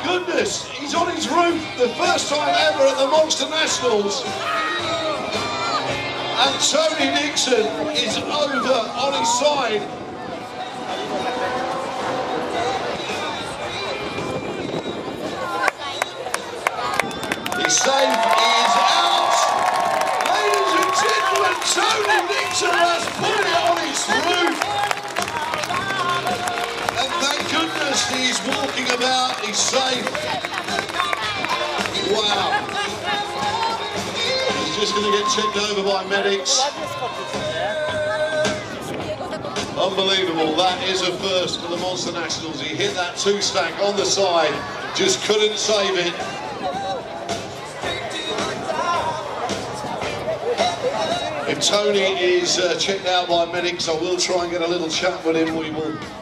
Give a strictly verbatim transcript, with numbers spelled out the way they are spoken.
goodness, he's on his roof, the first time ever at the Monster Nationals. And Tony Dixon is over on his side. His save is out. Ladies and gentlemen, Tony Dixon has put it on his roof. And thank goodness he's walking about, he's safe. Wow. He's just going to get checked over by medics. Unbelievable, that is a first for the Monster Nationals. He hit that two stack on the side, just couldn't save it. If Tony is uh, checked out by medics, I will try and get a little chat with him. We will